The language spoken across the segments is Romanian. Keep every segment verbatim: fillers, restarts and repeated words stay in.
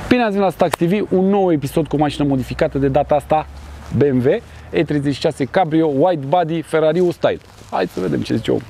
Bine ați venit la Stax T V, un nou episod cu o mașină modificată, de data asta B M W E treizeci și șase Cabrio White Body Ferrari Style. Hai să vedem ce zice omul.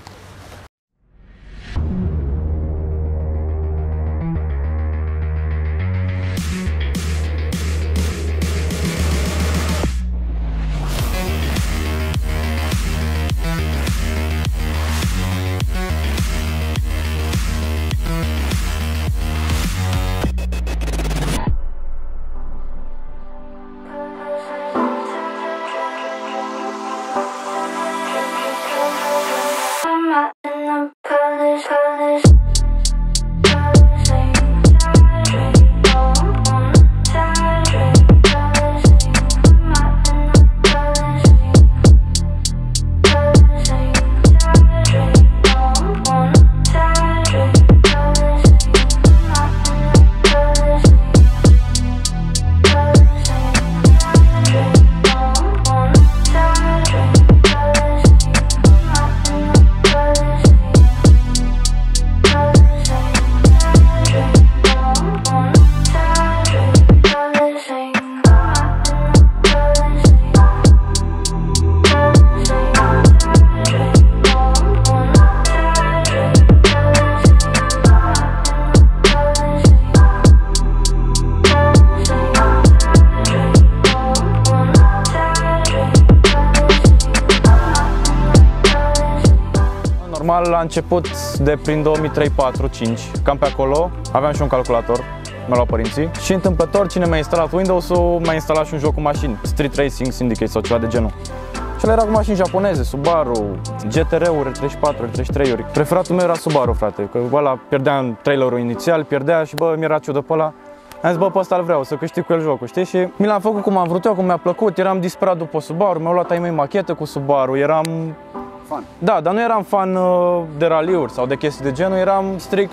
Normal, la început de prin două mii trei, patru, cinci, cam pe acolo, aveam și un calculator, mi-a luat părinții și întâmplător cine mi-a instalat Windows-ul, mi-a instalat și un joc cu mașini, Street Racing Syndicate sau ceva de genul. Și ele erau cu mașini japoneze, Subaru, G T R-uri, R treizeci și patru, R treizeci și trei-uri. Preferatul meu era Subaru, frate, că ăla pierdea în trailerul inițial, pierdea și bă, mi-era ciudă pe ăla. Am zis, bă, pe ăsta îl vreau, să câștig cu el jocul, știi? Și mi l-am făcut cum am vrut eu, cum mi-a plăcut, eram disperat după Subaru, mi-au luat ai mei machete cu Subaru, eram... Fan. Da, dar nu eram fan uh, de raliuri sau de chestii de genul, eram strict,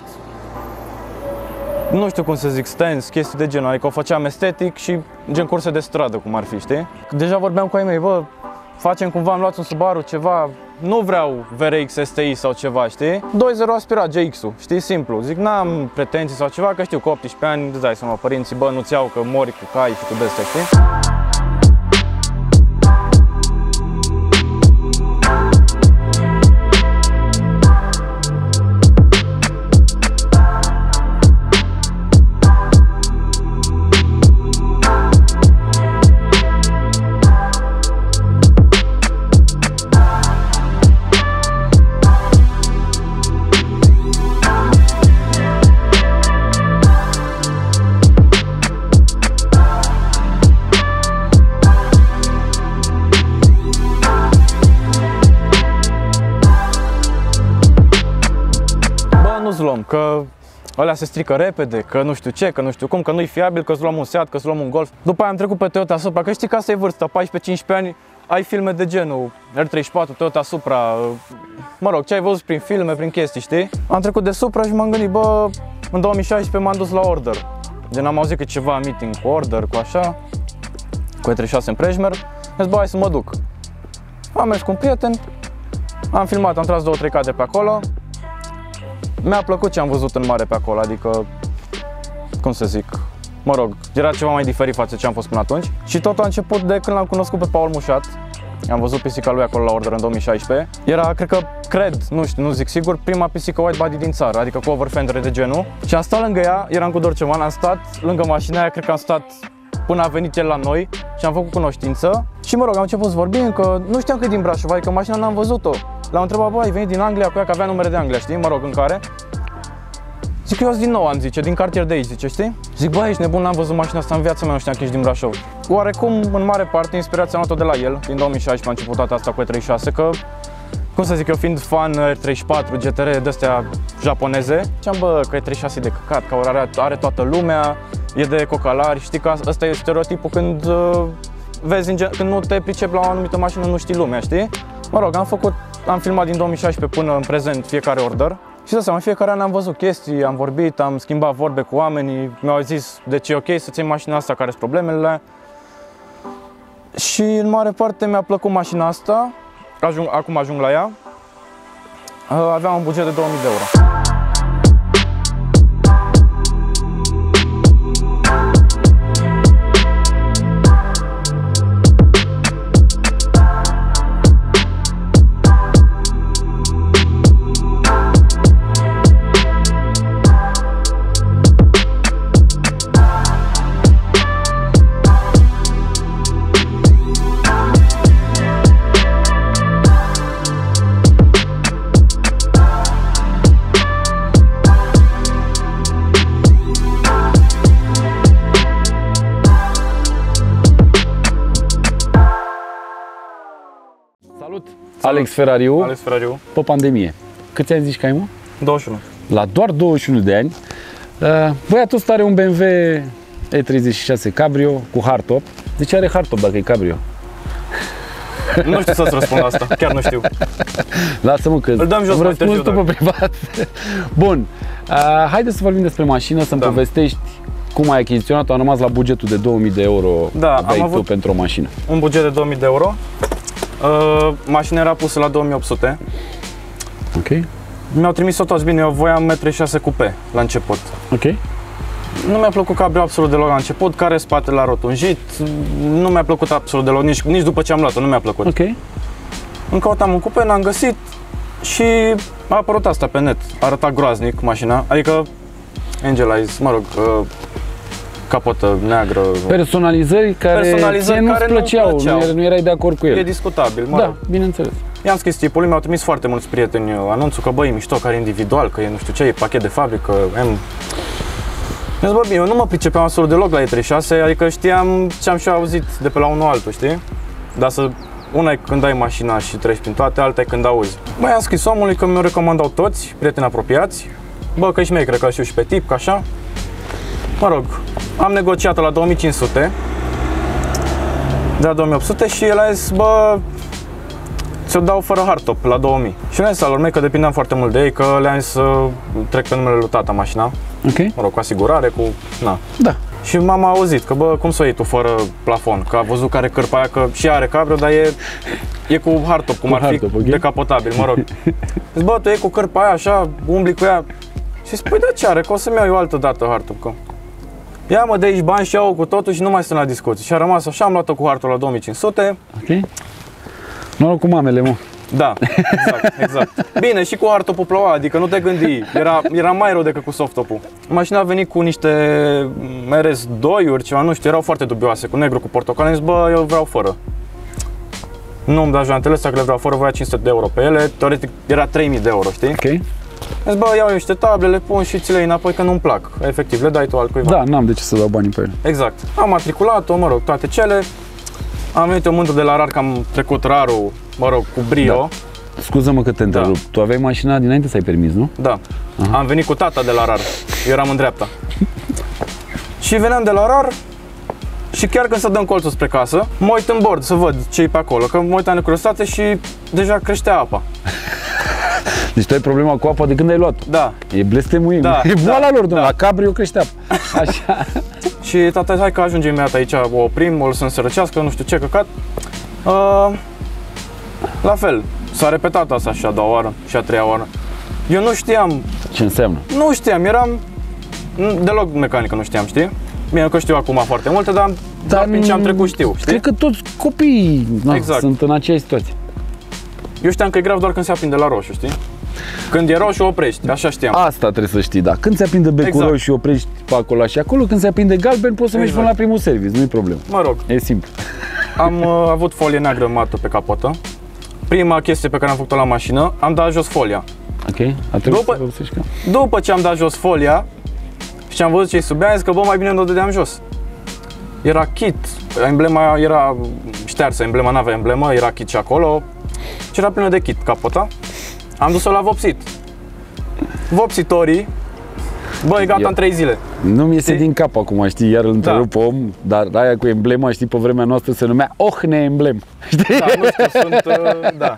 nu știu cum să zic, stance, chestii de genul, adică o făceam estetic și gen curse de stradă, cum ar fi, știi? Deja vorbeam cu ai mei, bă, facem cumva, am luat un Subaru, ceva, nu vreau V R X S T I sau ceva, știi? doi zero aspirat G X-ul, știi, simplu, zic, n-am pretenții sau ceva, că știu, cu optsprezece ani, îți dai seama, părinții, bă, nu-ți iau că mori cu cai și cu de-astea, știi? Nu-ți luăm, că ălea se strică repede, că nu știu ce, că nu știu cum, că nu-i fiabil, că îți luăm un Seat, că îți luăm un Golf. După aia am trecut pe Toyota Supra, că știi că asta e vârsta, paisprezece cincisprezece ani, ai filme de genul R treizeci și patru, Toyota Supra, mă rog, ce ai văzut prin filme, prin chestii, știi? Am trecut de Supra și m-am gândit, bă, în două mii șaisprezece m-am dus la Order. Gen, am auzit că ceva meeting cu Order, cu așa, cu E treizeci și șase în Prejmer, am zis, bă, hai să mă duc. Am mers cu un prieten, am filmat, am tras două trei cadre pe acolo. Mi-a plăcut ce am văzut în mare pe acolo, adică, cum să zic, mă rog, era ceva mai diferit față de ce am fost până atunci. Și tot a început de când l-am cunoscut pe Paul Mușat. Am văzut pisica lui acolo la Order în două mii șaisprezece. Era, cred că, cred, nu știu, nu zic sigur, prima pisică white body din țară, adică cu overfendere de genul. Și am stat lângă ea, eram cu Dorceman, am stat lângă mașina aia, cred că am stat până a venit el la noi și am făcut cunoștință. Și mă rog, am început să vorbim, că nu știam că e din Brașov, adică mașina n-am văzut-o. L-am întrebat, bă, ai venit din Anglia cu ea, că avea numere de Anglia, știi, mă rog, în care. Zic, eu din nou, am zice, din cartier de aici, zice, știi? Zic, bă, ești nebun, n-am văzut mașina asta în viața mea, nu știam că ești din Brașov. Oarecum, în mare parte, inspirația am luat-o de la el, din două mii șaisprezece, am început toată asta cu E treizeci și șase, că, cum să zic, eu fiind fan R treizeci și patru, G T R, de-astea japoneze, ziceam, bă, că E treizeci și șase e de căcat, că are, are toată lumea, e de cocalari, știi că ăsta e stereotipul când uh, vezi, când nu te pricepi la o anumită mașină, nu știi lumea, știi? Mă rog, am făcut, am filmat din două mii șaisprezece până în prezent fiecare Order. Și de seama, în fiecare an am văzut chestii, am vorbit, am schimbat vorbe cu oamenii, mi-au zis de ce e ok să ții mașina asta, care sunt problemele. Și în mare parte mi-a plăcut mașina asta, ajung, acum ajung la ea, aveam un buget de două mii de euro. Alex Ferrariu, Alex Ferrariu. pe pandemie. Câți ani zici că ai, mă? douăzeci și unu. La doar douăzeci și unu de ani, uh, băiatul ăsta are un B M W E treizeci și șase Cabrio cu hardtop. De ce are hardtop dacă e Cabrio? Nu știu să-ți răspund asta, chiar nu știu. Lasă-mă că îl dăm jos îmi mai răspunzi târziu, tu pe privat. Bun, uh, haideți să vorbim despre mașină, să-mi Da. povestești cum ai achiziționat-o. Am rămas la bugetul de două mii de euro, Da, am aveai tu avut- pentru o mașină. Un buget de două mii de euro. Uh, mașina era pusă la două mii opt sute. Ok, Mi-au trimis-o toți bine, eu voiam unu virgulă șase cupe la început. ok, Nu mi-a plăcut cabrio absolut deloc la început, care spatele la rotunjit, nu mi-a plăcut absolut deloc, nici, nici după ce am luat-o, nu mi-a plăcut. ok. Îmi căutam un cupe, n-am găsit și a apărut asta pe net. Arăta groaznic mașina, adică Angel Eyes, mă rog, uh, capotă neagră. Personalizări care Personalizări ție nu-ți care nu-mi plăceau, plăceau. nu, era- nu erai de acord cu E ele. discutabil, mă Da, rog. bineînțeles. I-am scris tipului, mi-au trimis foarte mulți prieteni anunțul că băi, e mișto, care e individual, că e nu știu ce, e pachet de fabrică, am... Mi-a zis, bă, bine, eu nu mă pricepeam absolut deloc la E treizeci și șase, adică știam ce am și auzit de pe la unul altul, știi? Dar să... Una e când ai mașina și treci prin toate, alta e când auzi. Băi, am scris omului că mi-o recomandau toți, prieteni apropiați, bă, că și mei, cred că știu și pe tip, că așa. Mă rog, am negociat la două mii cinci sute, de la două mii opt sute și el a zis, bă, ți-o dau fără hardtop la două mii. Și le-am zis alor mei că depindeam foarte mult de ei, că le-am zis să trec pe numele lui tata mașina, Ok, mă rog, cu asigurare, cu... na. da. Și mama a auzit că, bă, cum să o iei tu fără plafon? Că a văzut că are cărpa aia, că și are cabrio, dar e, e cu hardtop, cum Cu ar fi hardtop, ok. decapotabil, mă rog. Zic, bă, tu iei cu cărpa aia așa, umbli cu ea. Și zic, păi da, ce are, că o să-mi iau eu altă dată hardtop, că... Ia mă de aici bani și iau cu totul și nu mai sunt la discuții. Și a rămas așa, am luat-o cu hardtop la două mii cinci sute. Ok. Noroc cu mamele, mă. Da, exact, exact. Bine, și cu hardtop-ul ploua, adică nu te gândi, era, era mai rău decât cu softtop-ul. Mașina a venit cu niște R S doi-uri, ceva, nu știu, erau foarte dubioase, cu negru, cu portocale, am zis, bă, eu vreau fără. Nu îmi da jantele astea, că le vreau fără, voia cinci sute de euro pe ele, teoretic era trei mii de euro, știi? Ok. Am zis, bă, iau eu niște table, le pun și ți le iei înapoi, că nu-mi plac. Efectiv, le dai tu altcuiva. Da, n-am de ce să dau banii pe ele. Exact. Am matriculat-o, mă rog, toate cele. Am venit eu mândru de la RAR, că am trecut rarul, mă rog, cu brio. Da. Scuză-mă că te întrerup. Tu aveai mașina dinainte să ai permis, nu? Da. Am venit cu tata de la RAR. Eu eram în dreapta. Și veneam de la RAR și chiar când să dăm colțul spre casă, mă uit în bord să văd ce e pe acolo. Că mă uitam în curiozitate și deja creștea apa. Deci tu ai problema cu apa de când ai luat-o. Da. E blestemuim. Da, E boala da, lor, domnule. da. La Cabrio crește apa. Așa. Și tata, hai că ajungem imediat aici, o oprim, o lăsăm să răcească, nu știu ce căcat. Uh, la fel, s-a repetat asta și a doua oară și a treia oară. Eu nu știam, Ce înseamnă? nu știam, eram deloc mecanică, nu știam, știi? Bine că știu acum foarte multe, dar, dar prin ce am trecut știu, știi? Cred că toți copiii na, Exact. sunt în aceeași situație. Eu știam că e grav doar când se aprinde la roșu, știi? Când e roșu, oprești, așa știam. Asta trebuie să știi, da. Când se aprinde becul Exact. roșu și oprești pe acolo și acolo, când se aprinde galben, poți să mergi Exact. până la primul service, nu-i problemă. Mă rog, E simplu. am uh, avut folie neagră mată pe capotă. Prima chestie pe care am făcut-o la mașină, am dat jos folia. Ok? A trebuit După- să vopsești ca... După ce am dat jos folia și am văzut ce-i sub ea, am zis că bă, mai bine nu o dădeam jos. Era kit, emblema era ștearsă, emblema n-avea emblemă, era kit și acolo și era plină de kit capota. Am dus-o la vopsit. Vopsitorii, bă, e gata Eu- în trei zile. Nu-mi iese Știi? din cap acum, știi, iar îl întrerup pe om, dar aia cu emblema, știi, pe vremea noastră se numea Ohne emblem. Știi? Da, nu știu, sunt, uh, da.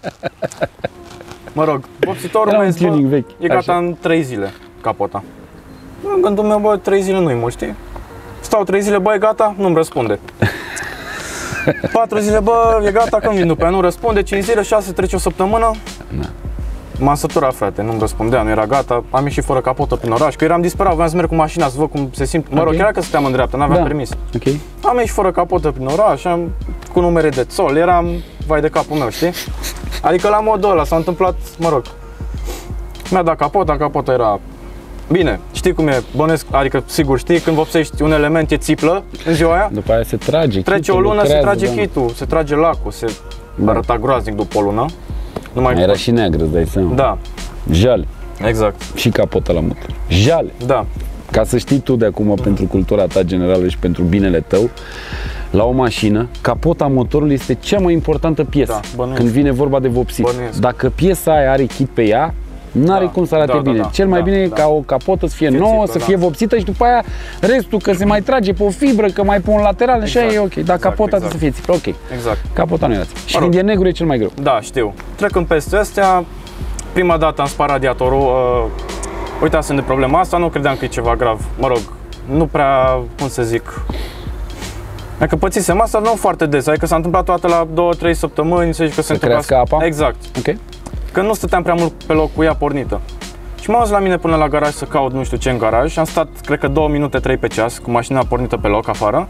Mă rog, vopsitorul Era meu un zis, bă, tuning vechi, e gata așa. în trei zile capota. În gândul meu, bă, trei zile nu-i mult, știi? Stau trei zile, bă, e gata, nu-mi răspunde. patru zile, bă, e gata, când vin după ea, nu răspunde, cinci zile, șase, trece o săptămână. Da. M-am săturat, frate, nu-mi răspundea, nu era gata, am ieșit fără capotă prin oraș, că eram disperat, voiam să merg cu mașina, să văd cum se simt. Mă rog, Ok. era că stăteam în dreapta, n-aveam Da. permis. Ok? Am ieșit fără capotă prin oraș, am, cu numere de țol, eram, vai de capul meu, știi? Adică la modul ăla s-a întâmplat, mă rog, mi-a dat capota, capota era... Bine, știi cum e, bănesc, adică sigur știi, când vopsești un element e țiplă în ziua aia, După aia se trage. trece chitul, o lună, se lucrează, trage da. chitul, se trage lacul, se Da. arăta groaznic după o lună. Nu mai Era și neagră, îți dai seama. Da, Jale. exact, Și capota la motor. Jale. da. Ca să știi tu de acum, pentru cultura ta generală și pentru binele tău, La o mașină, capota motorului este cea mai importantă piesă Da, bănuiesc. când vine vorba de vopsit. Bănuiesc. Dacă piesa aia are kit pe ea, n-are Da, cum să arate da, da, bine. da, Cel mai da, bine e da. ca o capotă să fie Fie nouă, țiplă, să fie da. vopsită și după aia restul că se mai trage pe o fibră, că mai pe un lateral, așa Exact, e ok. Dar exact, capota exact. trebuie să fie țiplă, ok. Exact. Capota nu e țiplă. Și Mă rog. când e negru e cel mai greu. Da, știu. Trecând peste astea, prima dată am spart radiatorul, uh, uitasem de problema asta, nu credeam că e ceva grav. Mă rog, nu prea, cum să zic, adică pățisem asta nu foarte des, adică s-a întâmplat toată la două trei săptămâni, să zic că se întâmplă crească apa? Exact. Ok? Că nu stăteam prea mult pe loc cu ea pornită. Și m-am dus la mine până la garaj să caut nu știu ce în garaj și am stat, cred că două minute, trei pe ceas, cu mașina pornită pe loc afară.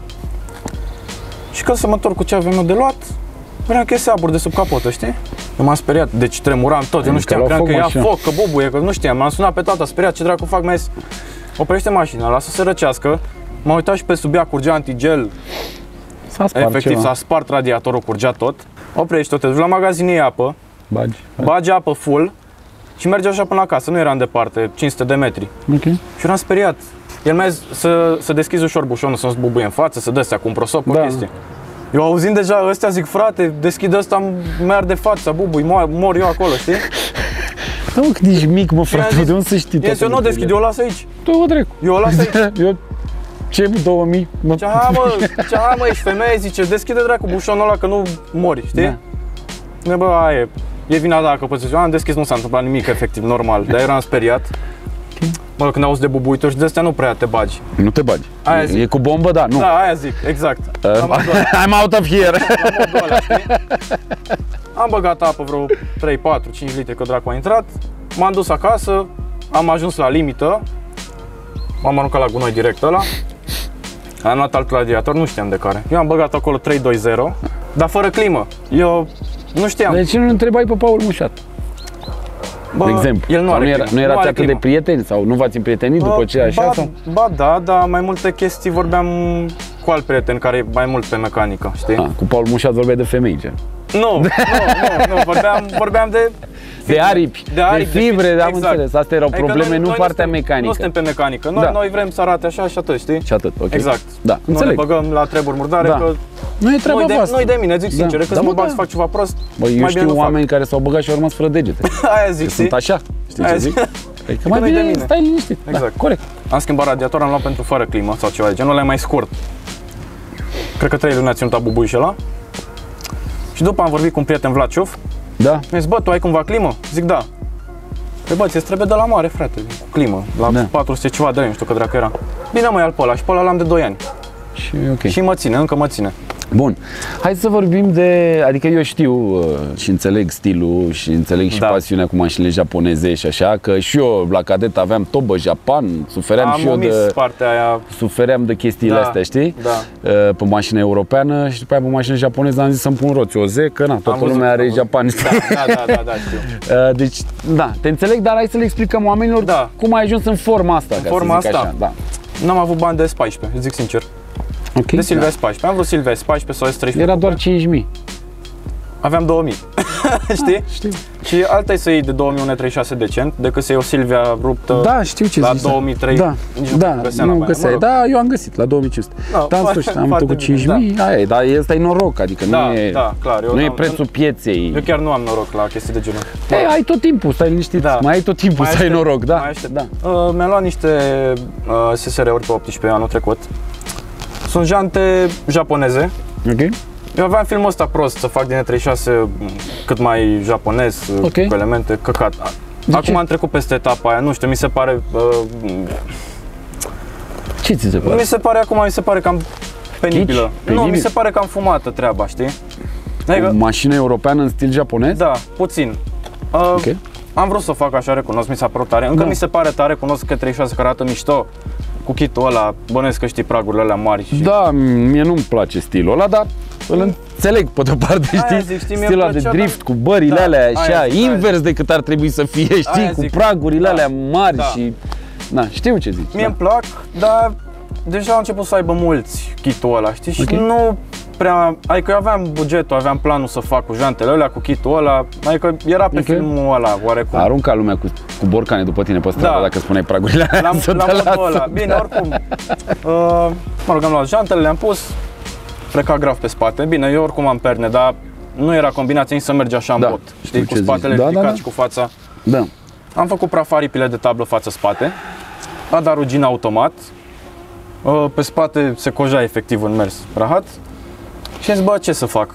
Și când să mă întorc cu ce aveam eu de luat, vedeam că iese abur de sub capotă, știi? Eu m-am speriat, deci tremuram tot, eu nu știam, la credeam foc că ia mașina. foc, că bubuie, că nu știam, m-am sunat pe tata, speriat, ce dracu fac, mi-a zis, oprește mașina, lasă să răcească. M-am uitat și pe sub ea, curgea antigel, S-a spart efectiv ceva. s-a spart radiatorul, curgea tot. Oprește-o, te duci la magazin, iei apă, Bagi. bagi apă full și merge așa până acasă, nu eram departe, cinci sute de metri. Ok. Și eram speriat. El mi-a zis să, să deschizi ușor bușonul, să nu-ți bubuie în față, să dă-stea cu un prosop, o Da. chestie. Eu auzind deja ăstea, zic, frate, deschid ăsta, mi-ar de fața, bubui, mor, mor eu acolo, știi? Da, mă, cât ești mic, mă, frate, zis- de unde să știi Yes, eu nu o lucrurile? deschid, eu o las aici. Tu o dracu. Eu o las aici. Eu, ce, două mii? Mă... Ce, ha, mă, ce, ha, mă, ești femeie, zice, deschide dracu bușonul ăla că nu mori, știi? Da. Bă, aia e, e vina ta că pățești. Eu am deschis, nu s-a întâmplat nimic, efectiv, normal, dar eram speriat. Mă, când auzi de bubuituri și de astea nu prea te bagi. Nu te bagi. Aia E, zic. e cu bombă, da, nu. Da, aia zic, exact. Uh, La modul ăla. I'm out of here. La modul ăla, știi? Am băgat apă vreo trei, patru, cinci litri că dracu a intrat. M-am dus acasă, am ajuns la limită. M-am aruncat la gunoi direct ăla. Am luat alt radiator, nu știam de care. Eu am băgat acolo trei doi zero, dar fără climă. Eu nu știam. De ce nu întrebai pe Paul Mușat? Bă, De exemplu. el nu Sau are nu, era, climă. nu erați are atât de climă. prieteni sau nu v-ați împrietenit după ce așa? ba, Sau? ba da, dar mai multe chestii vorbeam cu alt prieten care e mai mult pe mecanică, știi? Ah, cu Paul Mușat vorbeai de femei, gen. Nu, nu, nu, nu, vorbeam, vorbeam de De aripi, de, aripi, de fibre, fi- am exact. înțeles. Astea erau Adică probleme, noi- nu noi partea suntem, mecanică. Nu suntem pe mecanică, noi, Da. noi vrem să arate așa și atât, știi? Și atât, ok. Exact. Da, Nu ne înțeleg. băgăm la treburi murdare, Da. că Nu e treaba nu-i de, voastră. nu-i de mine, zic Da. sincer, că Da, să mă mă, bag da. să fac ceva prost, Bă, eu mai bine știu nu oameni fac. care s-au băgat și au rămas fără degete. Aia zic, știi? Sunt așa. Știi Aia ce zic. zic? Păi că mai nu-i de bine mine. stai liniștit. Exact. Da, corect. Am schimbat radiator, am luat pentru fără climă sau ceva de genul, ăla e mai scurt. Cred că trei luni a ținut abubui și ăla. Și după am vorbit cu un prieten Vlad Ciuf. Da. Mi-a zis, bă, tu ai cumva climă? Zic, da. Păi bă, ți-ți trebuie de la mare, frate, cu climă, la Da. patru sute ceva de lei, nu știu că dracu era. Bine mă, ia pe ăla și pe ăla l-am de doi ani. Și ok. Și mă ține, încă mă ține. Bun, hai să vorbim de, adică eu știu uh, și înțeleg stilul și înțeleg și Da. pasiunea cu mașinile japoneze și așa, că și eu la cadet aveam tobă Japan, sufeream Am și eu omis de, partea aia. sufeream de chestiile Da, astea, știi? da. Uh, Pe mașină europeană și după aia pe mașină japoneză am zis să-mi pun roți O Z, că na, toată văzut, lumea am are văzut. Japan. Da, da, da, da, știu. Uh, Deci, da, te înțeleg, dar hai să le explicăm oamenilor Da. cum ai ajuns în forma asta, ca forma să zic asta? așa. Da. N-am avut bani de S paisprezece, zic sincer. Ok. De Silvia Da. S paisprezece. Am vrut Silvia S paisprezece sau S trei sute. Era doar cinci mii. Aveam două mii. Știi? Știu. Și alta e să iei de două mii un E treizeci și șase decent, decât să iei o Silvia ruptă Da, știu ce la zici. două mii trei. Da, Nici nu da, găseam la nu baia, găseai. mă rog. Da, eu am găsit la două mii cinci sute. Da, Da, în foarte- sfârșit, am foarte făcut bine, cinci mii, aia e, dar ăsta e noroc, adică Da, nu e, da, clar. Eu nu e n-am- prețul pieței. Eu chiar nu am noroc la chestii de genul. Ei, ai tot timpul, stai liniștit, Da. mai ai tot timpul Mai să ai aștept, noroc, da. mai aștept. da. Uh, mi-am luat niște uh, S S R-uri pe optsprezece anul trecut. Sunt jante japoneze. Ok? Eu aveam filmul ăsta prost, să fac din E treizeci și șase cât mai japonez, Ok. cu elemente, căcat. De Acum ce? am trecut peste etapa aia, nu știu, mi se pare... Uh, Ce ți se pare? mi se pare acum, mi se pare cam penibilă. Nu, Penibil? mi se pare cam fumată treaba, știi? O Adică, mașină europeană în stil japonez? da, puțin. Uh, Ok. Am vrut să o fac așa, recunosc, mi s-a părut tare. Încă Da. mi se pare tare, cunosc că E treizeci și șase care arată mișto. Cu kitul ăla, bănuiesc că știi pragurile alea mari și... Da, mie nu-mi place stilul ăla, dar îl înțeleg pe de-o parte, Aia știi? zic, știi, mie Stilul îmi ăla de plăcea, drift dar- cu bările Da, alea aia așa, zic, aia invers decât ar trebui să fie, știi? Aia Cu zic. pragurile Da. alea mari Da. și... Da, știu ce zici. Mie da. îmi plac, dar deja au început să aibă mulți kitul ăla, știi? Și Ok. nu prea... Adică eu aveam bugetul, aveam planul să fac cu jantele alea, cu kitul ăla. Adică era pe Ok. filmul ăla, oarecum. Arunca lumea cu, cu borcane după tine pe stradă, Da. dacă spuneai pragurile alea. La, să la te modul lasă. ăla. Bine, oricum. Uh, mă rog, am luat jantele, le-am pus. pleca grav pe spate. Bine, eu oricum am perne, dar nu era combinația nici să mergi așa în Da, bot. știu Știi, cu ce spatele zici. Da, ridicat da, da. și cu fața. Da. Am făcut praf aripile de tablă față-spate. A dat rugină automat. Pe spate se coja efectiv în mers rahat. Și am zis, bă, ce să fac?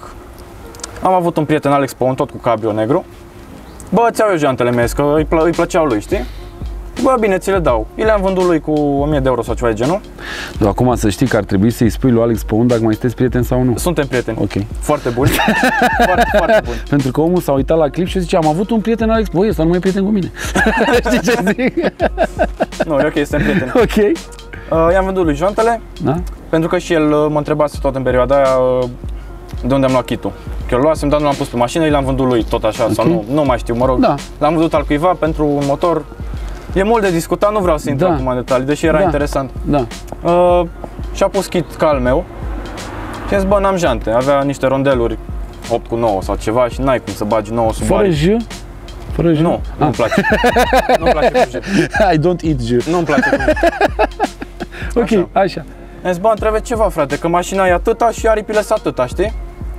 Am avut un prieten, Alex Păun, tot cu cabrio negru. Bă, ți-au eu jantele mele, că îi, plă- îi plăceau lui, știi? Bă, bine, ți le dau. I le-am vândut lui cu o mie de euro sau ceva de genul. Dar acum să știi că ar trebui să-i spui lui Alex Păun dacă mai sunteți prieteni sau nu. Suntem prieteni. Ok. Foarte buni. foarte, foarte buni. Pentru că omul s-a uitat la clip și zice, am avut un prieten Alex, băi, ăsta nu mai e prieten cu mine. Știi ce zic? Nu, e ok, suntem prieteni. Ok. Uh, i-am vândut lui jantele, Da? pentru că și el uh, mă întrebase tot în perioada aia uh, de unde am luat kit-ul. Că eu luasem, dar nu l-am pus pe mașină, i l-am vândut lui tot așa, okay. Sau nu, nu mai știu, mă rog. Da. L-am vândut al cuiva pentru un motor. E mult de discutat, nu vreau să intru Da. acum în detalii, deși era Da. interesant. Da. Uh, și-a pus kit ca al meu și am zis, bă, n-am jante, avea niște rondeluri opt cu nouă sau ceva și n-ai cum să bagi nouă sub Fără arii. J? Fără J? Nu, nu-mi place. Nu-mi place cu J. I don't eat J. Nu-mi place cu J. Ok, Așa. așa. Am zis, bă, îmi trebuie ceva, frate, că mașina e atâta și aripile sunt atâta, știi?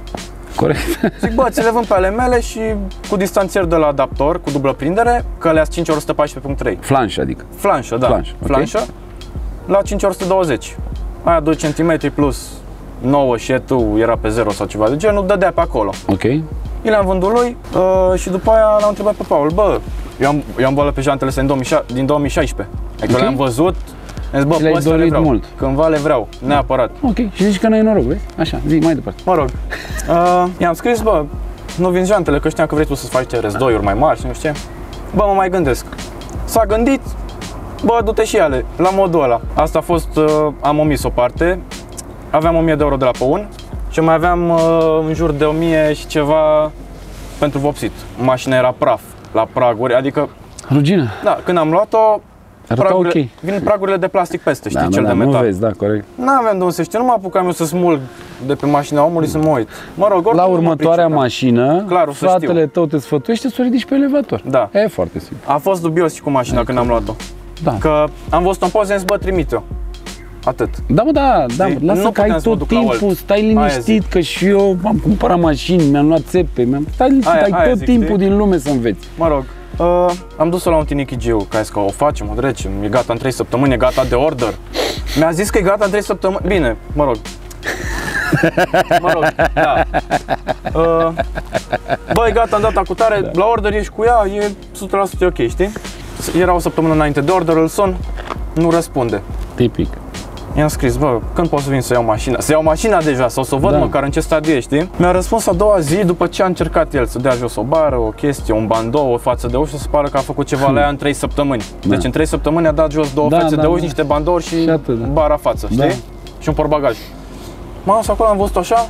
Corect. Zic, bă, ți le vând pe ale mele și cu distanțier de la adaptor, cu dublă prindere, că alea sunt cinci ori o sută paisprezece punct trei. Flanș, adică. Flanșă, da. Flanș, ok. Flanșă, la cinci ori o sută douăzeci. Aia doi centimetri plus nouă shetu era pe zero sau ceva de genul, dădea pe acolo. Ok. I le-am vândut lui uh, și după aia l-am întrebat pe Paul, bă, eu am, eu am boală pe jantele astea din două mii șaisprezece, din două mii șaisprezece. Adică Ok. le-am văzut, am zis, bă, Și le-ai pe astea le dorit vreau. mult. Cândva le vreau, neapărat. Ok. Și zici că n-ai noroc, vezi? Așa, zi mai departe. Mă rog, uh, i-am scris, bă, nu vinzi jantele, că știam că vrei tu să-ți faci R S doi-uri mai mari și nu știu ce. Bă, mă mai gândesc. S-a gândit, bă, du-te și ale, la modul ăla. Asta a fost, uh, am omis o parte, aveam o mie de euro de la Păun și mai aveam uh, în jur de o mie și ceva pentru vopsit. Mașina era praf, la praguri, adică, Rugină. da, când am luat-o, Arăta pragurile, ok. vin pragurile de plastic peste, știi, Da, cel da, de da, metal. nu vezi, da, corect. N-aveam de unde să știu, nu mă apucam eu să smulg de pe mașina omului să mă uit. Mă rog, oricum La nu mă următoarea pricep, mașină, Clar, o să fratele tău te sfătuiește să o ridici pe elevator. Da. E foarte simplu. A fost dubios și cu mașina când am luat-o. Da. Că am văzut-o în poză, am zis, bă, trimit eu. Atât. Da, mă, da, da, Știi? lasă Nu că ai puteam să mă tot duc la timpul, Olt. stai Aia liniștit, că și eu am cumpărat mașini, mi-am luat țepe, mi-am... Stai liniștit, Aia- ai aia tot zic, timpul știi? din lume să înveți. Mă rog, uh, am dus-o la un tinichigiu, ca că o facem, o trecem, e gata în trei săptămâni, e gata de order. Mi-a zis că e gata în trei săptămâni, bine, mă rog. Mă rog, da. Uh, bă, e gata în data cu tare, Da. la order ești cu ea, e o sută la sută ok, știi? Era o săptămână înainte de order, îl sun, nu răspunde. Tipic. I-am scris, bă, când pot să vin să iau mașina? Să iau mașina deja sau să o văd Da. măcar în ce stadiu e, știi? Mi-a răspuns a doua zi după ce a încercat el să dea jos o bară, o chestie, un bandou, o față de ușă, să pară că a făcut ceva la ea în trei săptămâni. Da. Deci în trei săptămâni a dat jos două Da, fețe da, de uși, da. niște bandouri și, Și atât, da. bara față, știi? Da. Și un portbagaj. M-am dus acolo, am văzut așa.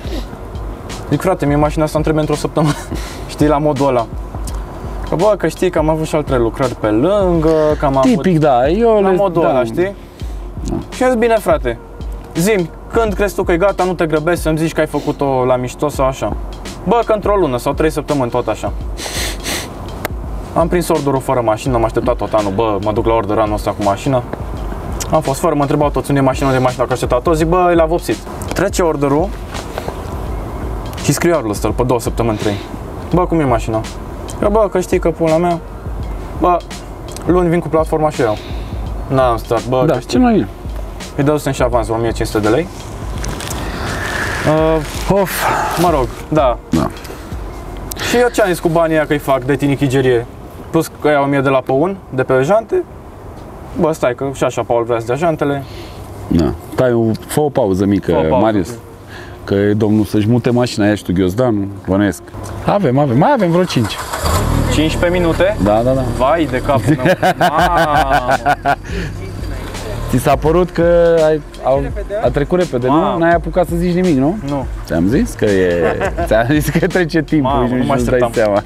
Zic, frate, mie mașina asta îmi trebuie într-o săptămână. Știi, la modul ăla. Că bă, că știi că am avut și alte lucrări pe lângă, că am avut... Tipic, da, eu La le... modul da. ăla, știi? Da. Și am zis, bine, frate, zi-mi, când crezi tu că e gata, nu te grăbești să-mi zici că ai făcut-o la mișto sau așa. Bă, că într-o lună sau trei săptămâni, tot așa. Am prins orderul fără mașină, am așteptat tot anul, bă, mă duc la order anul ăsta cu mașina. Am fost fără, mă întrebau toți unde e mașina, unde e mașina, că așteptat tot, zic, bă, e la vopsit. Trece orderul și scriu orderul ăsta pe două săptămâni, trei. Bă, cum e mașina? Că bă, că știi că pula mea, bă, luni vin cu platforma și eu. N-am stat, bă, Da, că ce știi. mai bine. Îi dădusem și avans, o mie cinci sute de lei. Uh, Of. mă rog, da. Da. Și eu ce am zis cu banii aia că îi fac de tinichigerie? Plus că ia o mie de la Păun, de pe jante. Bă, stai că și așa Paul vrea să dea jantele. Da. Tai, o- fă o pauză mică, Fă o pauză. Marius. Că e domnul să-și mute mașina aia și tu ghiozdanul, bănesc. Avem, avem, mai avem vreo cinci. cincisprezece minute? Da, da, da. Vai de capul meu. Mamă. Ți s-a părut că ai, au, a trecut repede, nu? Mamă. N-ai apucat să zici nimic, nu? Nu. Ți-am zis că e... Ți-am zis că trece timpul Mamă, și nu nu mă îți dai așteptam. seama.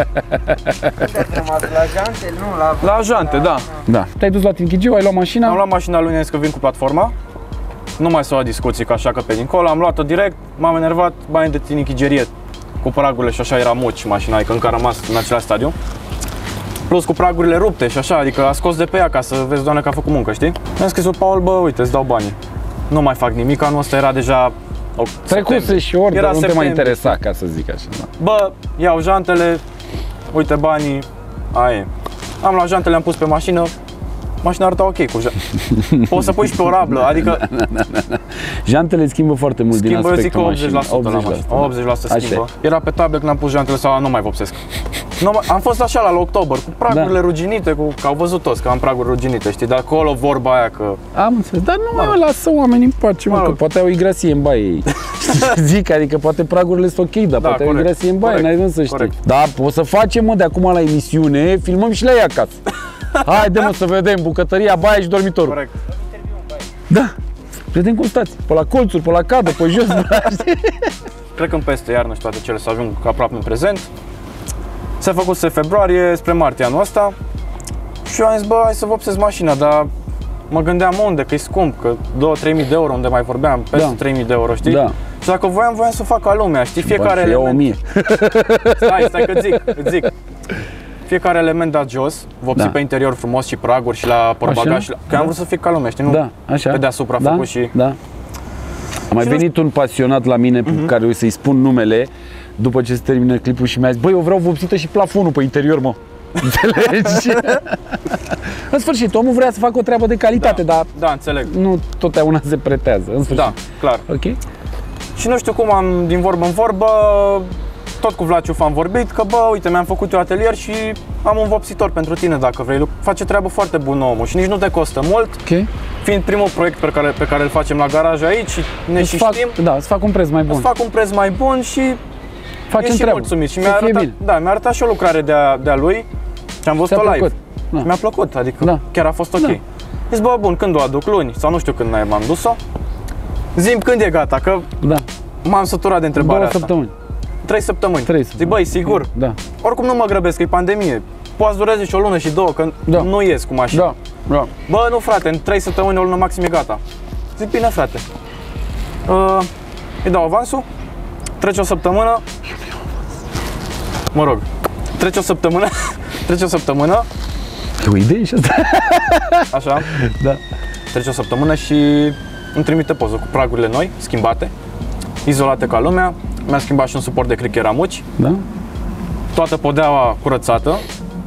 La jante, nu, la... La jante, da. Da. Te-ai dus la Tinchigiu, ai luat mașina? Am luat mașina lui, am zis că vin cu platforma. Nu mai s-au discuții, că așa că pe dincolo. Am luat-o direct, m-am enervat, bani de tinichigerie. Cu pragurile și așa era muci mașina, adică încă a rămas în același stadiu. Plus cu pragurile rupte și așa, adică a scos de pe ea ca să vezi, doamne, că a făcut muncă, știi? Mi-am scris lui Paul, bă, uite, îți dau banii. Nu mai fac nimic, anul ăsta era deja Trecuse și ori, dar nu te mai septembrie. interesa, ca să zic așa. Da. Bă, iau jantele, uite banii, aia e. Am luat jantele, am pus pe mașină, mașina arăta ok cu jantele. Poți să pui și pe o rablă, adică Jantele schimbă foarte mult din schimbă, zic că aspectul optzeci la sută la mașinii. mașină, optzeci la sută Așa schimbă. e. Era pe tablă când am pus jantele sau nu mai vopsesc. Nu, mai- am fost așa la octombrie, cu pragurile Da. ruginite, cu, că au văzut toți că am praguri ruginite, știi, de acolo vorba aia că Am înțeles, dar nu mai lasă oamenii în pace, mă, Mă că rog. poate au igrasie în baie ei. Zic, adică poate pragurile sunt ok, dar Da, poate au corect, igrasie în baie, corect, n-ai cum să știi. corect. Da, o să facem, mă, de acum la emisiune, filmăm și la ea acasă. Haide, mă, să vedem bucătăria, baia și dormitorul. corect. Da, vedem cum stați, pe la colțuri, pe la cadă, pe jos, pe la, știi? Cred că în peste iarnă și toate cele să ajung aproape în prezent. S-a făcut se februarie spre martie anul ăsta și eu am zis, bă, hai să vopsesc mașina, dar mă gândeam unde, că e scump, că două-trei mii de euro unde mai vorbeam, peste Da. trei mii de euro, știi? Da. Și dacă voiam, voiam să fac ca lumea, știi? Fiecare Bă, și eu o element... mie. Stai, stai că zic, îți zic. Fiecare element dat jos, vopsit Da. pe interior frumos și praguri și la portbagaj, și la... că am vrut să fie ca lumea, știi? Nu Da, așa. pe deasupra da, făcut și... Da. A mai Și nu venit un pasionat la mine, Mhm. pe care o să-i spun numele, după ce se termină clipul și mi-a zis, băi, eu vreau vopsită și plafonul pe interior, mă. Înțelegi? În sfârșit, omul vrea să facă o treabă de calitate, dar Da, înțeleg. nu totdeauna se pretează. În sfârșit. Da, clar. Ok? Și nu știu cum am, din vorbă în vorbă, tot cu Vlad Ciuf am vorbit, că bă, uite, mi-am făcut eu atelier și am un vopsitor pentru tine dacă vrei. Face treabă foarte bună omul și nici nu te costă mult, Ok. fiind primul proiect pe care, pe care îl facem la garaj aici și ne Îți și fac, știm, da, îți fac un preț mai bun. îți fac un preț mai bun și Facem e și treabă. mulțumit. Și Să mi-a fie arătat, bine. da, mi-a arătat și o lucrare de-a, de-a lui și am văzut-o Ți-a live. plăcut? Da. Mi-a plăcut, adică Da. chiar a fost ok. Da. Zic, bă, bun, când o aduc? Luni sau nu știu când m-am dus-o. Zi-mi când e gata, că Da. m-am săturat de întrebarea Două asta. săptămâni. Trei săptămâni. Trei Zic, săptămâni. băi, sigur. Da. Oricum nu mă grăbesc, că e pandemie. Poate dureze și o lună și două, că Da. nu ies cu mașina. Da. Da. Bă, nu frate, în trei săptămâni, o lună maxim e gata. Zic, bine frate. Uh, îi dau avansul, trece o săptămână. Mă rog, trece o săptămână, trece o săptămână, E o idee și asta? așa, Da. trece o săptămână și îmi trimite poză cu pragurile noi, schimbate, izolate ca lumea. Mi-a schimbat și un suport de cric ramuci. Da? Toată podeaua curățată.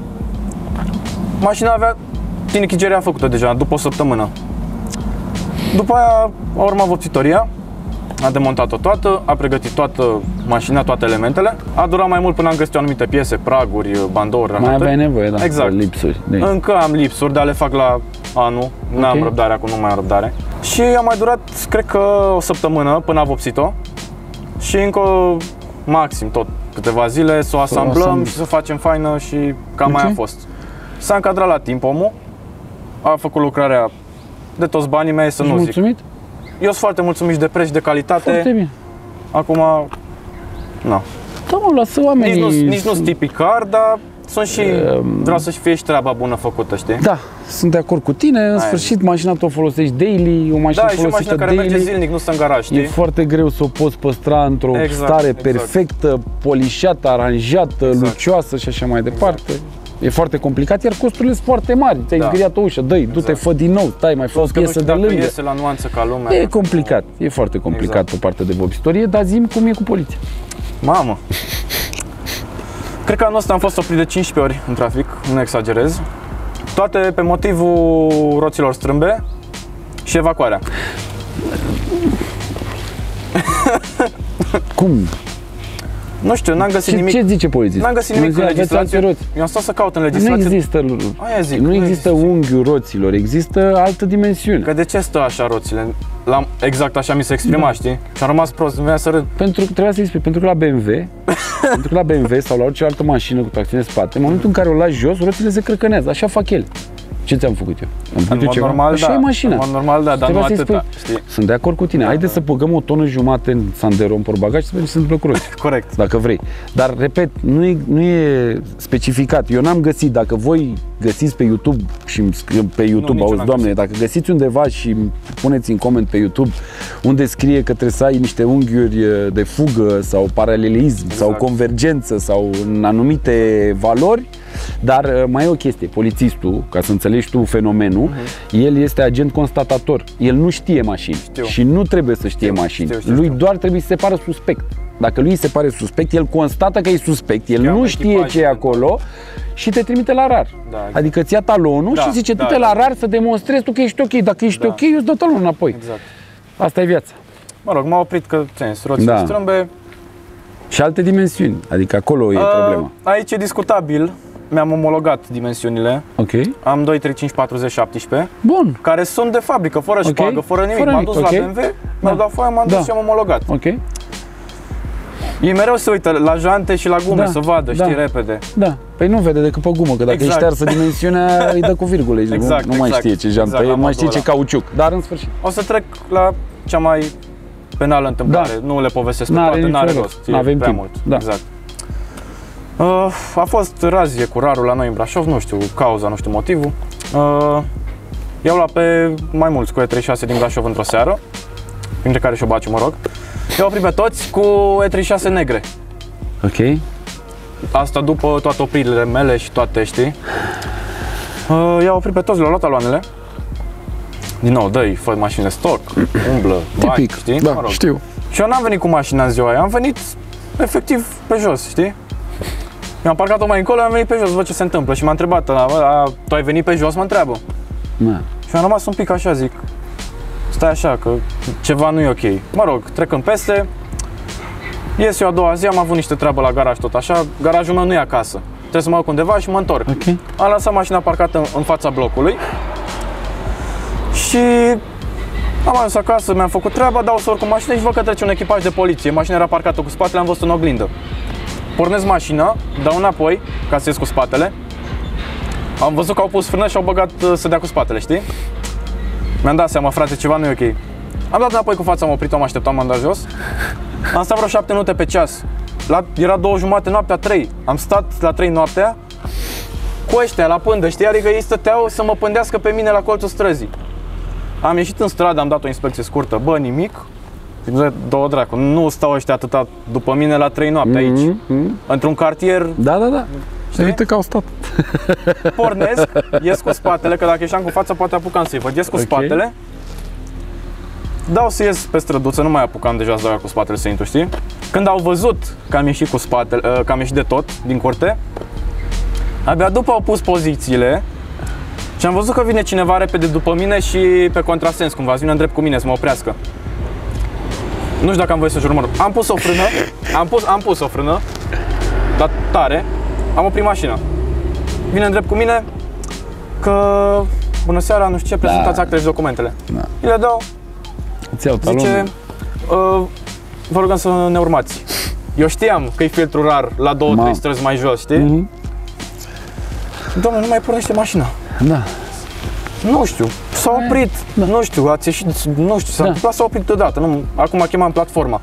Mașina avea tinichigerea făcută deja, după o săptămână. După aia a urmat vopsitoria, a demontat-o toată, a pregătit toată mașina, toate elementele. A durat mai mult până am găsit anumite piese, praguri, bandouri, Mai ranjatări. aveai nevoie, da. Exact. de lipsuri. De... Încă am lipsuri, dar le fac la anul. N-am Ok. răbdare, acum nu mai am răbdare. Și a mai durat, cred că o săptămână până a vopsit-o. Și încă maxim tot câteva zile să o asamblăm asamblăm. și să facem faină și cam mai Ok. a fost. S-a încadrat la timp omul, a făcut lucrarea de toți banii mei, să Ești nu zic. mulțumit? Eu sunt foarte mulțumit și de preț și de calitate. Foarte bine. Acum, nu. Da, mă, lasă oamenii. Nici nu nici nu sunt tipicar, dar sunt și, Ehm. vreau să fie și treaba bună făcută, știi? Da, sunt de acord cu tine. În Aia sfârșit, mașina tu o folosești daily, o mașină Da, e și o folosită mașină care daily. merge zilnic, nu stă în garaj, știi? E foarte greu să o poți păstra într-o Exact, stare exact. perfectă, polișată, aranjată, Exact. lucioasă și așa mai departe. E foarte complicat, iar costurile sunt foarte mari. Ți-ai Da. zgâriat o ușă, dă-i, du-te, Exact. fă din nou, stai, mai fă o Plus că nu piesă știu de dacă lângă. iese la nuanță ca lumea. E complicat, e foarte complicat Exact. pe partea de vopsitorie, dar zi-mi cum e cu poliția. Mamă! Cred că anul ăsta am fost oprit de cincisprezece ori în trafic, nu exagerez. Toate pe motivul roților strâmbe și evacuarea. Cum? Nu știu, n-am găsit Ce, nimic. ce zice polițistul? N-am găsit nimic Nu în zice, aveți alte legislație. roți. Eu am stat să caut în Nu legislație. există, Aia zic, nu nu există există. unghiul roților, există altă dimensiune. Că de ce stă așa roțile? L-am, exact așa mi se exprima, Da. știi? Și am rămas prost, îmi venea să râd. Pentru că trebuia să-i spui, pentru că la B M W, pentru că la B M W sau la orice altă mașină cu tracțiune în spate, în momentul în care o lași jos, roțile se crăcănează. Așa fac ele. Ce ți-am făcut eu? Am În făcut eu mod ceva? normal, Așa da. e mașina. În mod normal, da, dar nu Trebuia să-i atâta, spui. știi? Sunt de acord cu tine. Haide să băgăm o tonă jumate în Sandero, în portbagaj, să vedem ce se întâmplă cu roți. Corect. Dacă vrei. Dar, repet, nu e, nu e specificat. Eu n-am găsit. Dacă voi găsiți pe YouTube și îmi scriu pe YouTube, nici eu auzi, n-am Doamne, dacă găsiți undeva și îmi puneți în coment pe YouTube unde scrie că trebuie să ai niște unghiuri de fugă sau paralelism sau convergență sau în anumite valori, Dar uh, mai e o chestie, polițistul, ca să înțelegi tu fenomenul, uh-huh. el este agent constatator, el nu știe mașini Știu. și nu trebuie să știe Știu, mașini, știu, știu, lui știu. doar trebuie să se pară suspect. Dacă lui se pare suspect, el constată că e suspect, el Cheamă nu știe echipaj, ce e acolo și te trimite la rar. Da, exact. Adică îți ia talonul Da, și zice, da, du-te da. la rar să demonstrezi tu că ești ok. Dacă ești Da. ok, eu îți dau talonul înapoi. Exact. Asta e viața. Mă rog, m-a oprit că ți-am zis, roțile Da. strâmbe. Și alte dimensiuni, adică acolo e Uh, problema. Aici e discutabil. Mi-am omologat dimensiunile. Ok? Am doi, trei, cinci, patruzeci, șaptesprezece, Bun. care sunt de fabrică, fără Ok. șpagă, fără nimic. Fără M-am nimic, dus ok. la B M W, mi-au Da. dat foaia, m-am Da. dus și am omologat. Ok? Ei mereu se uită la jante și la gume Da. să vadă, Da. știi, repede. Da. Păi nu vede decât pe gumă, că dacă Exact. e ștearsă dimensiunea, îi dă cu virgule. Exact, nu, nu mai exact. știe ce jantă Exact, e, la nu mai știe modul ce ăla. cauciuc. Dar în sfârșit. O să trec la cea mai penală întâmplare. Da. Nu le povestesc pe N-are toate, nicio n-are rost. rost. E N-avem prea timp. mult. Da. Exact. Uh, a fost razie cu rarul la noi în Brașov, nu știu cauza, nu știu motivul. Uh, I-au luat pe mai mulți cu E treizeci și șase din Brașov într-o seară, printre care și o Baciu, mă rog. I-au oprit pe toți cu E treizeci și șase negre. Ok? Asta după toate opririle mele și toate, știi? Uh, i-au oprit pe toți, le-au luat aloanele. Din nou, dă-i, fă mașină stoc, umblă, bani, Tipic. știi? Da, Mă rog. știu. Și eu n-am venit cu mașina în ziua aia, am venit efectiv pe jos, știi? Mi-am parcat-o mai încolo, am venit pe jos, văd ce se întâmplă și m-a întrebat, a, a, tu ai venit pe jos, mă întreabă. Da. Și am rămas un pic așa, zic, stai așa, că ceva nu e ok. Mă rog, trecând peste, ies eu a doua zi, am avut niște treabă la garaj tot așa, garajul meu nu e acasă. Trebuie să mă duc undeva și mă întorc. Ok? Am lăsat mașina parcată în, în fața blocului și am ajuns acasă, mi-am făcut treaba, dau să urc cu mașina și văd că trece un echipaj de poliție. Mașina era parcată cu spatele, am văzut în oglindă. Pornesc mașina, dau înapoi ca să ies cu spatele. Am văzut că au pus frână și au băgat uh, să dea cu spatele, știi? Mi-am dat seama, frate, ceva nu e ok. Am dat înapoi cu fața, am oprit-o, am așteptat, m-am dat jos. Am stat vreo șapte minute pe ceas. La, era două jumate noaptea, trei. Am stat la trei noaptea cu ăștia la pândă, știi? Adică ei stăteau să mă pândească pe mine la colțul străzii. Am ieșit în stradă, am dat o inspecție scurtă, bă, nimic. Zic, două dracu, nu stau ăștia atâta după mine la trei noapte aici. Mm-hmm. Într-un cartier, Da, da, da. știi? Uite că au stat. Pornesc, ies cu spatele, că dacă ieșeam cu fața poate apucam să-i văd. Ies cu Ok. spatele, dau să ies pe străduță, nu mai apucam deja să dau cu spatele să intru, știi? Când au văzut că am ieșit cu spatele, că am ieșit de tot din curte, abia după au pus pozițiile și am văzut că vine cineva repede după mine și pe contrasens cumva, vine în drept cu mine să mă oprească. Nu știu dacă am voie să jur, mă rog. Am pus o frână, am pus, am pus o frână, dar tare, am oprit mașina. Vine în drept cu mine că bună seara, nu știu ce, prezentați Da. actele și documentele. Da. Îi le dau, Îți iau talonul. zice, uh, vă rugăm să ne urmați. Eu știam că e filtru rar la două, Ma. trei străzi mai jos, știi? Mhm. Doamne, nu mai pornește mașina. Da. Nu știu, s-a oprit, Da. nu știu, ați ieșit, nu știu, s-a Da. întâmplat, s-a oprit deodată, nu, acum chemam platforma.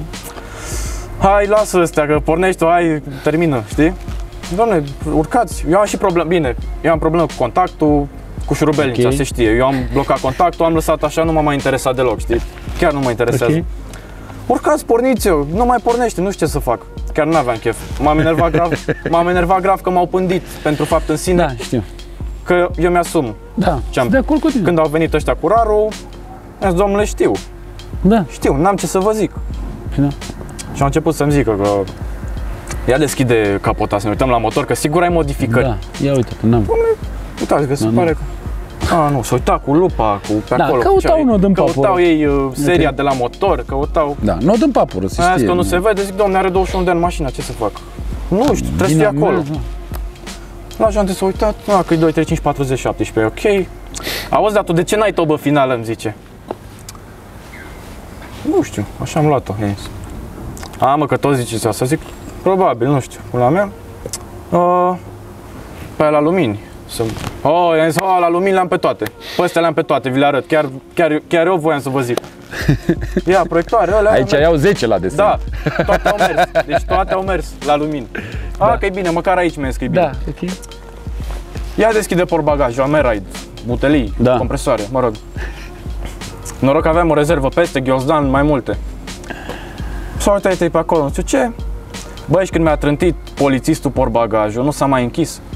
Hai, lasă ăstea, că pornești-o, hai, termină, știi? Doamne, urcați, eu am și problemă, bine, eu am problemă cu contactul, cu șurubelnița, Ok. se știe, eu am blocat contactul, am lăsat așa, nu m-a mai interesat deloc, știi? Chiar nu mă interesează. Ok. Urcați, porniți-o, nu mai pornește, nu știu ce să fac. Chiar nu aveam chef. M-am enervat grav, m-am enervat grav că m-au pândit pentru fapt în sine, Da, știu. că eu mi-asum. Da. Ce-am- Sunt de acord cu tine. Când au venit ăștia cu rarul, mi-a zis, domnule, știu, Da. știu, n-am ce să vă zic. Da. Și au început să-mi zică că ia deschide capota să ne uităm la motor, că sigur ai modificări. Da. Ia uite, n-am. Uitați că se Da, pare că... A, nu, s-a uitat cu lupa, cu pe Da, acolo. căutau făceau ei- unul din Căutau papură. ei uh, seria Ok. de la motor, căutau... Da, nu o dăm papură, să Aia știe. că nu se vede, zic, domne, are douăzeci și unu de ani mașina, ce să fac? Nu știu, trebuie să fie acolo. La jante s-a uitat, a, că e doi, trei, cinci, patruzeci, șaptesprezece, ok. Auzi, dar tu de ce n-ai tobă finală, îmi zice. Nu știu, așa am luat-o, i-am zis. A, mă, că tot ziceți asta, zic, probabil, nu știu, pula mea. Uh, pe aia la lumini. Să... Oh, i-am zis, oh, la lumini le-am pe toate. Pe astea le-am pe toate, vi le arăt, chiar, chiar, chiar eu voiam să vă zic. Ia, proiectoare, alea, Aici alea, iau zece la desen. da, toate au mers, deci toate au mers la lumini. A, Da. că e bine, măcar aici mi-a zis că e bine. Da, ok. Ia deschide portbagajul, Ameride, butelii, Da. compresoare, mă rog. Noroc că aveam o rezervă peste, ghiozdan, mai multe. S-a uitat ei pe acolo, nu știu ce. Băi, și când mi-a trântit polițistul portbagajul, nu s-a mai închis.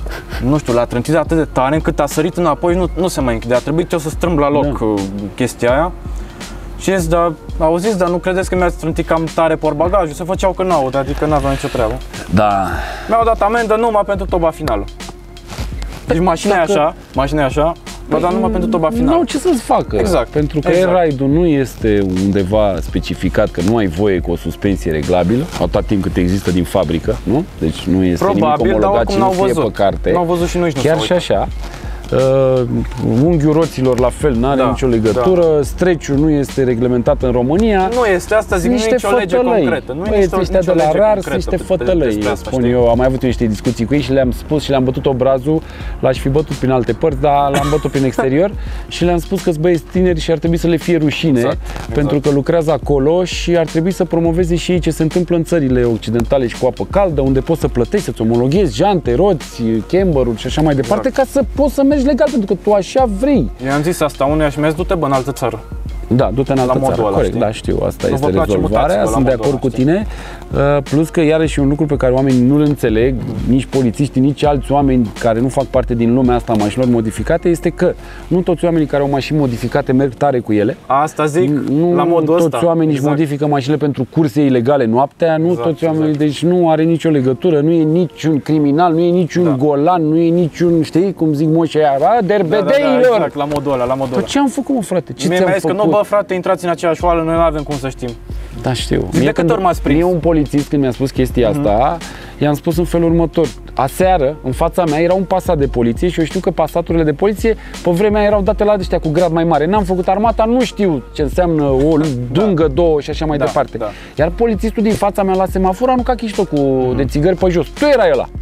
nu știu, l-a trântit atât de tare încât a sărit înapoi și nu, nu se mai închide. A trebuit eu să strâmb la loc da. chestia aia. Și zis, dar auziți, dar nu credeți că mi-ați trântit cam tare portbagajul? Se făceau că n-aud, adică n-aveau nicio treabă. Da. Mi-au dat amendă numai pentru toba finală. Deci mașina Dacă... e așa, mașina e așa, m-au dat numai pentru toba finală. Nu au ce să-ți facă. Exact. Pentru că exact. air-ride-ul nu este undeva specificat că nu ai voie cu o suspensie reglabilă, atât timp cât există din fabrică, nu? Deci nu este Probabil, nimic omologat și nu fie pe carte. N-au văzut și noi. Chiar și așa. Uh, unghiul roților la fel, nu are da, nicio legătură, da. Stretch-ul nu este reglementat în România. Nu este, asta zic, niște nicio lege concretă. Nu este ăștia de la RAR sunt niște fătălăi, spun eu. Am mai avut niște discuții cu ei și le-am spus și le-am bătut obrazul, l-aș fi bătut prin alte părți, dar l-am bătut prin exterior și le-am spus că-s băieți tineri și ar trebui să le fie rușine, exact, exact. pentru că lucrează acolo și ar trebui să promoveze și ei ce se întâmplă în țările occidentale și cu apă caldă, unde poți să plătești, să-ți omologhezi jante, roți, camberuri și așa mai departe, exact. ca să poți să mergi legal, pentru că tu așa vrei. I-am zis asta unuia și mi-a zis, du-te bă în altă țară. Da, du-te în altă țară, ăla, corect, știi? da, știu, asta nu este rezolvarea, sunt de acord cu tine. Uh, plus că iarăși un lucru pe care oamenii nu-l înțeleg, nici polițiștii, nici alți oameni care nu fac parte din lumea asta a mașinilor modificate, este că nu toți oamenii care au mașini modificate merg tare cu ele. Asta zic, nu la modul toți ăsta. oamenii exact. își modifică mașinile pentru curse ilegale noaptea, nu exact, toți oamenii, exact. deci nu are nicio legătură, nu e niciun criminal, nu e niciun da. golan, nu e niciun, știi, cum zic moșii aia, derbedeilor. Da, da, da, exact, la modul ăla, la modul ăla. Ce am făcut, mă, frate? Ce Mie ți-am mi-a zis făcut? că nu, bă, frate, intrați în aceeași oală, noi nu avem cum să știm. Da, știu. Zic, de câte ori m-ați prins? Mie un polițist, când mi-a spus chestia mm-hmm. asta, i-am spus în felul următor. Aseară, în fața mea, era un Passat de poliție și eu știu că Passaturile de poliție, pe vremea erau date la ăștia cu grad mai mare. N-am făcut armata, nu știu ce înseamnă o dungă, da. două și așa mai da, departe. Da. Iar polițistul din fața mea la semafor a aruncat chișto cu mm-hmm. de țigări pe jos. Tu era ăla.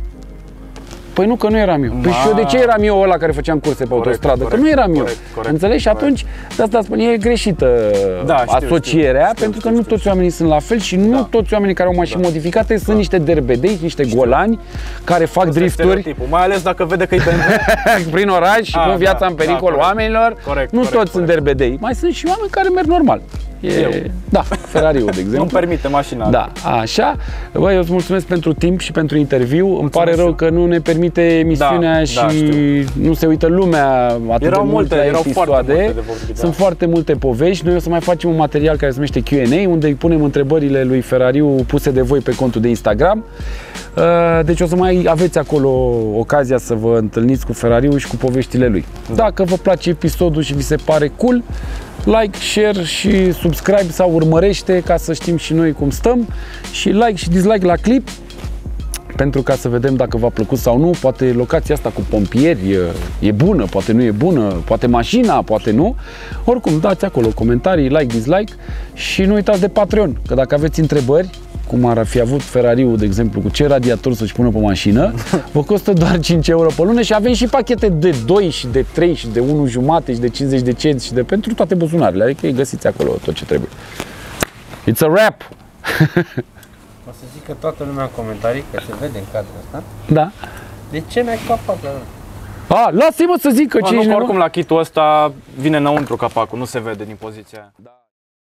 Păi nu, că nu eram eu. Păi și eu de ce eram eu ăla care făceam curse pe corect, autostradă? Corect, că nu eram corect, eu. Corect, Înțelegi? Și atunci, de asta spun, e greșită da, știu, asocierea, știu, pentru că știu, nu știu, toți oamenii sunt la fel și nu da. toți oamenii care au mașini da. modificate sunt da. niște derbedei, niște știu. golani care fac asta drifturi. Mai ales dacă vede că e B M W prin oraș și pun viața da, în pericol da, oamenilor. Corect, nu corect, toți corect. sunt derbedei. Mai sunt și oameni care merg normal. E, da, Ferrariul, de exemplu. Nu-mi permite mașina. Da, așa. Băi, eu îți mulțumesc pentru timp și pentru interviu. Mulțumesc. Îmi pare rău că nu ne permite emisiunea da, și da, nu se uită lumea atât erau de mult multe, la erau episoade. foarte multe de vorbit, Sunt da. foarte multe povești. Noi o să mai facem un material care se numește Q and A, unde îi punem întrebările lui Ferrariu puse de voi pe contul de Instagram. Deci o să mai aveți acolo ocazia să vă întâlniți cu Ferrariu și cu poveștile lui. Da. Dacă vă place episodul și vi se pare cool, like, share și subscribe sau urmărește ca să știm și noi cum stăm și like și dislike la clip pentru ca să vedem dacă v-a plăcut sau nu. Poate locația asta cu pompieri e, e bună, poate nu e bună, poate mașina, poate nu. Oricum, dați acolo comentarii, like, dislike și nu uitați de Patreon, că dacă aveți întrebări, cum ar fi avut Ferrariu, de exemplu, cu ce radiator să-și pună pe mașină, vă costă doar cinci euro pe lună și avem și pachete de doi și de trei și de unu jumate și de cincizeci de cenți și de pentru toate buzunarele, adică îi găsiți acolo tot ce trebuie. It's a wrap! O să zic că toată lumea în comentarii, că se vede în cadrul ăsta. Da. De ce n-ai capac la ăla? A, lasă-mă să zic că Bă, ce nu, ești oricum la kitul ăsta vine înăuntru capacul, nu se vede din poziția aia. Da.